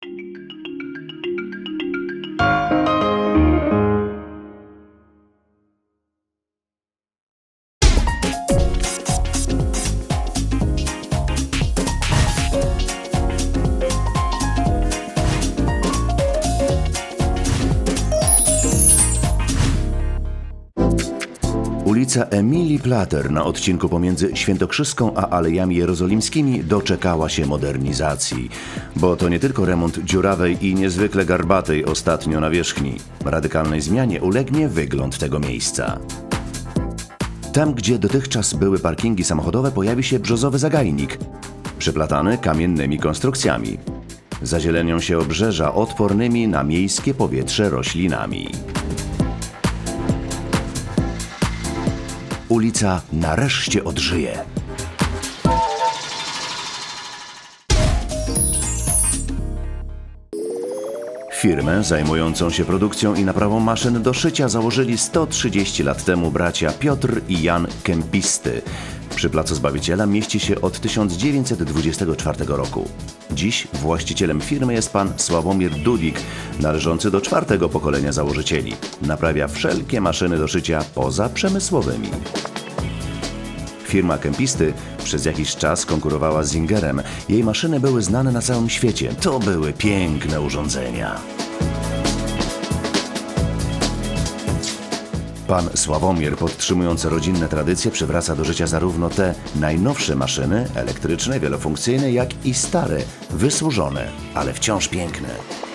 Ulica Emilii Plater na odcinku pomiędzy Świętokrzyską a Alejami Jerozolimskimi doczekała się modernizacji. Bo to nie tylko remont dziurawej i niezwykle garbatej ostatnio nawierzchni. Radykalnej zmianie ulegnie wygląd tego miejsca. Tam, gdzie dotychczas były parkingi samochodowe, pojawi się brzozowy zagajnik, przeplatany kamiennymi konstrukcjami. Zazielenią się obrzeża odpornymi na miejskie powietrze roślinami. Ulica nareszcie odżyje. Firmę zajmującą się produkcją i naprawą maszyn do szycia założyli 130 lat temu bracia Piotr i Jan Kempisty. Przy Placu Zbawiciela mieści się od 1924 roku. Dziś właścicielem firmy jest pan Sławomir Dudik, należący do czwartego pokolenia założycieli. Naprawia wszelkie maszyny do szycia poza przemysłowymi. Firma Kempisty przez jakiś czas konkurowała z Zingerem. Jej maszyny były znane na całym świecie. To były piękne urządzenia. Pan Sławomir, podtrzymując rodzinne tradycje, przywraca do życia zarówno te najnowsze maszyny, elektryczne, wielofunkcyjne, jak i stare, wysłużone, ale wciąż piękne.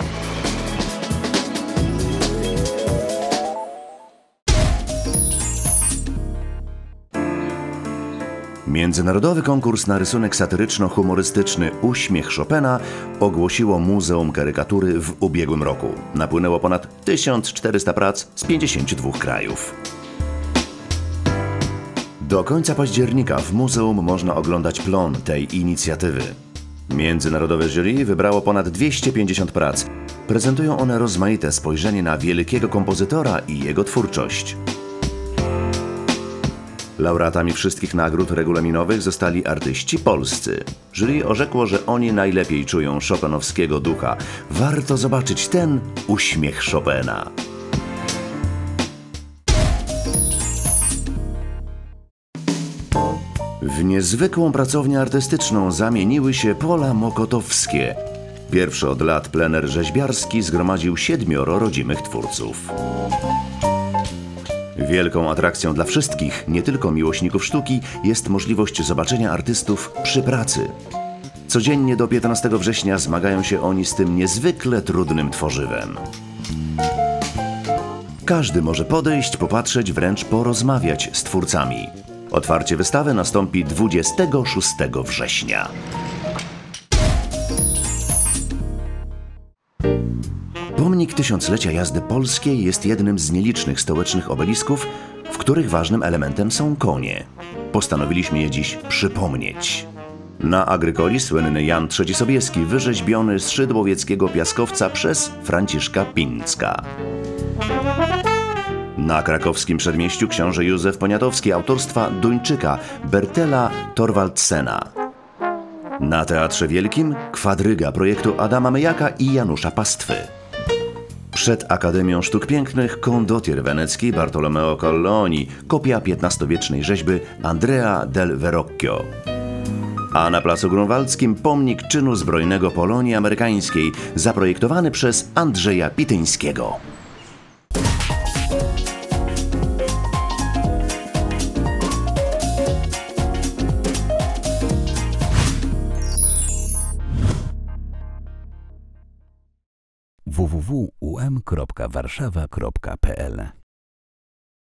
Międzynarodowy konkurs na rysunek satyryczno-humorystyczny Uśmiech Chopina ogłosiło Muzeum Karykatury w ubiegłym roku. Napłynęło ponad 1400 prac z 52 krajów. Do końca października w muzeum można oglądać plon tej inicjatywy. Międzynarodowe jury wybrało ponad 250 prac. Prezentują one rozmaite spojrzenie na wielkiego kompozytora i jego twórczość. Laureatami wszystkich nagród regulaminowych zostali artyści polscy. Jury orzekło, że oni najlepiej czują chopinowskiego ducha. Warto zobaczyć ten uśmiech Chopina. W niezwykłą pracownię artystyczną zamieniły się pola mokotowskie. Pierwszy od lat plener rzeźbiarski zgromadził 7 rodzimych twórców. Wielką atrakcją dla wszystkich, nie tylko miłośników sztuki, jest możliwość zobaczenia artystów przy pracy. Codziennie do 15 września zmagają się oni z tym niezwykle trudnym tworzywem. Każdy może podejść, popatrzeć, wręcz porozmawiać z twórcami. Otwarcie wystawy nastąpi 26 września. Pomnik tysiąclecia jazdy polskiej jest jednym z nielicznych stołecznych obelisków, w których ważnym elementem są konie. Postanowiliśmy je dziś przypomnieć. Na Agrykoli słynny Jan III Sobieski, wyrzeźbiony z szydłowieckiego piaskowca przez Franciszka Pincka. Na krakowskim przedmieściu książę Józef Poniatowski autorstwa Duńczyka Bertela Thorvaldsena. Na Teatrze Wielkim kwadryga projektu Adama Myjaka i Janusza Pastwy. Przed Akademią Sztuk Pięknych kondottier wenecki Bartolomeo Colleoni, kopia XV-wiecznej rzeźby Andrea del Verrocchio. A na Placu Grunwaldzkim pomnik czynu zbrojnego Polonii amerykańskiej, zaprojektowany przez Andrzeja Pityńskiego. www.um.warszawa.pl